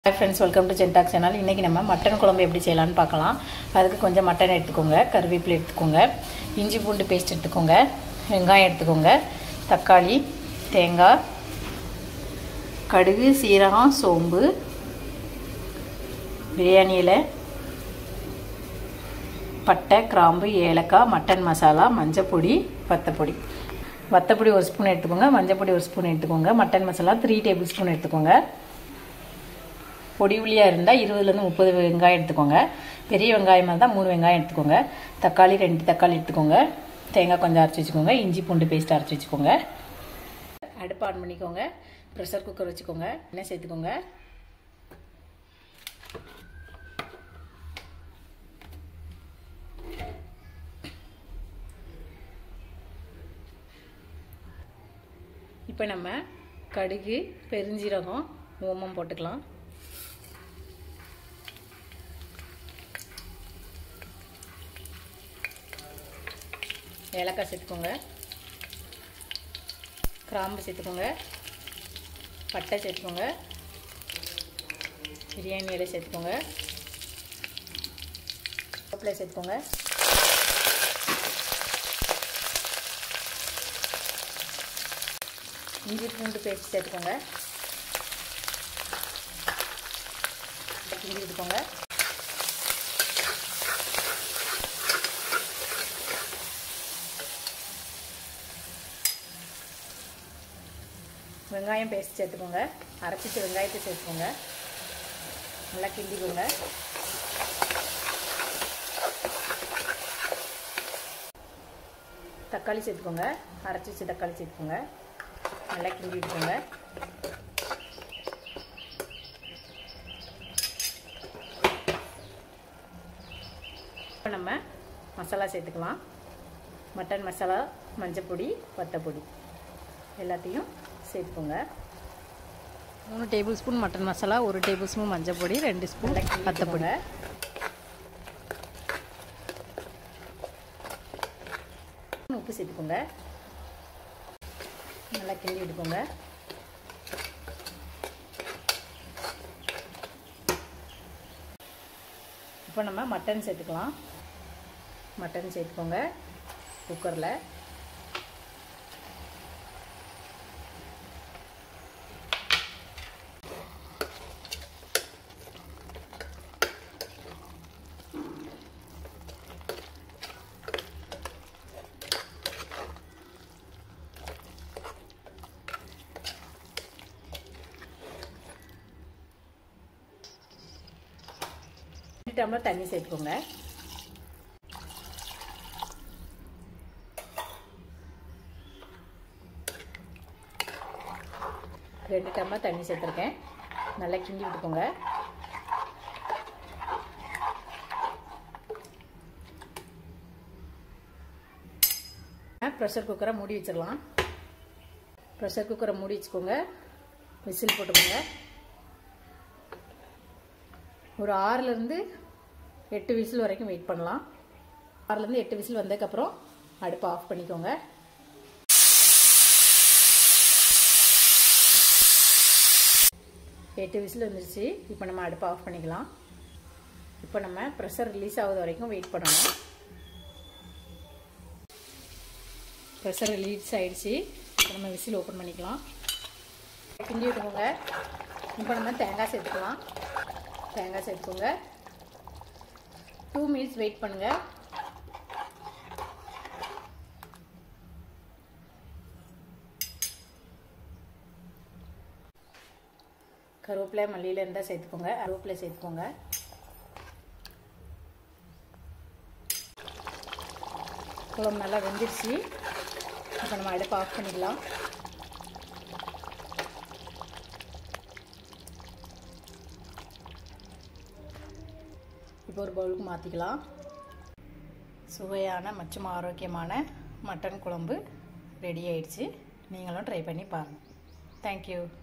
Hi friends, welcome to Chentak channel. இன்னைக்கு நம்ம mutton குழம்பு எப்படி செய்யலாம்னு பார்க்கலாம். அதுக்கு கொஞ்சம் மட்டன் எடுத்துக்கோங்க, கறிவேப்பிலை எடுத்துக்கோங்க, இஞ்சி பூண்டு பேஸ்ட் எடுத்துக்கோங்க, வெங்காயம் எடுத்துக்கோங்க, தக்காளி, தேங்காய், கடுகு, சீரகம், சோம்பு, பிரியாணி இலை, பட்டை, கிராம்பு, ஏலக்காய், மட்டன் மசாலா, மஞ்சள் பொடி, வத்தப்பொடி. வத்தப்பொடி 1 ஸ்பூன் எடுத்துக்கோங்க, மஞ்சள் பொடி 1 ஸ்பூன் எடுத்துக்கோங்க, மட்டன் மசாலா 3 டேபிள் ஸ்பூன் எடுத்துக்கோங்க. பொடி உள்ளியாக இருந்தால் 20லேருந்து 30 வெங்காயம் எடுத்துக்கோங்க. பெரிய வெங்காயமாக இருந்தால் 3 வெங்காயம் எடுத்துக்கோங்க. தக்காளி 2 தக்காளி எடுத்துக்கோங்க. தேங்காய் கொஞ்சம் அரைச்சி வச்சுக்கோங்க. இஞ்சி பூண்டு பேஸ்ட் அரைச்சி வச்சுக்கோங்க. அடுப்பு ஆன் பண்ணிக்கோங்க. ப்ரெஷர் குக்கர் வச்சுக்கோங்க. எண்ணெய் சேர்த்துக்கோங்க. இப்போ நம்ம கடுகு, பெருஞ்சீரகம், ஓமம் போட்டுக்கலாம். ஏலக்காய் சேர்த்துக்கோங்க, கிராம்பு சேர்த்துக்கோங்க, பட்டை சேர்த்துக்கோங்க, பிரியாணி இலை சேர்த்துக்கோங்க, கருவேப்பிலை சேர்த்துக்கோங்க, இஞ்சி பூண்டு பேஸ்ட் சேர்த்துக்கோங்க, கிண்டி விட்டுக்கோங்க. வெங்காயம் பேஸ்ட் சேர்த்துக்கோங்க. அரைச்சிட்டு வெங்காயத்தை சேர்த்துக்கோங்க. நல்லா கிண்டிக்கோங்க. தக்காளி சேர்த்துக்கோங்க. அரைச்சி வச்சு தக்காளி சேர்த்துக்கோங்க. நல்லா கிண்டி விட்டுக்கோங்க. இப்போ நம்ம மசாலா சேர்த்துக்கலாம். மட்டன் மசாலா, மஞ்சள் பொடி, வத்தப்பொடி எல்லாத்தையும் சேர்த்துக்கோங்க. 3 tablespoon mutton masala, 1 tablespoon மஞ்சள் பொடி, 2 ஸ்பூன் வத்தப்பொடி. உப்பு சேர்த்துக்கோங்க. நல்லா கிண்டி விட்டுக்கோங்க. இப்போ நம்ம மட்டன் சேர்த்துக்கலாம். மட்டன் சேர்த்துக்கோங்க குக்கரில். டம்ளர் தண்ணி சேர்த்துக்கோங்க. ரெண்டு டம்ளர் தண்ணி சேர்த்துருக்கேன். நல்லா கிண்டி விட்டுக்கோங்க. ப்ரெஷர் குக்கரை மூடி வச்சிடலாம். ப்ரெஷர் குக்கரை மூடி வச்சுக்கோங்க. விசில் போட்டுக்கோங்க. ஒரு 6லேருந்து 8 விசில் வரைக்கும் வெயிட் பண்ணலாம். 6லேருந்து 8 விசில் வந்ததுக்கப்புறம் அடுப்பை ஆஃப் பண்ணிக்கோங்க. எட்டு விசில் வந்துருச்சு. இப்போ நம்ம அடுப்பை ஆஃப் பண்ணிக்கலாம். இப்போ நம்ம ப்ரெஷர் ரிலீஸ் ஆகுது வரைக்கும் வெயிட் பண்ணணும். ப்ரெஷர் ரிலீஸ் ஆகிடுச்சு. இப்போ நம்ம விசில் ஓப்பன் பண்ணிக்கலாம். கிண்டி விட்டுக்கோங்க. இப்போ நம்ம தேங்காய் சேர்த்துக்கலாம். தேங்காய் சேர்த்துக்கோங்க. 2 மினிட்ஸ் வெயிட் பண்ணுங்கள். கருவேப்பிலை, மல்லியில் இருந்தால் சேர்த்துக்கோங்க. கருவேப்பிலை சேர்த்துக்கோங்க. குழம்பு நல்லா வெந்துருச்சு. இப்போ நம்ம அடுப்பை ஆஃப் பண்ணிக்கலாம். இப்போ ஒரு பவுலுக்கு மாற்றிக்கலாம். சுவையான மற்றும் ஆரோக்கியமான மட்டன் குழம்பு ரெடி ஆயிடுச்சு. நீங்களும் ட்ரை பண்ணி பாருங்கள். தேங்க்யூ.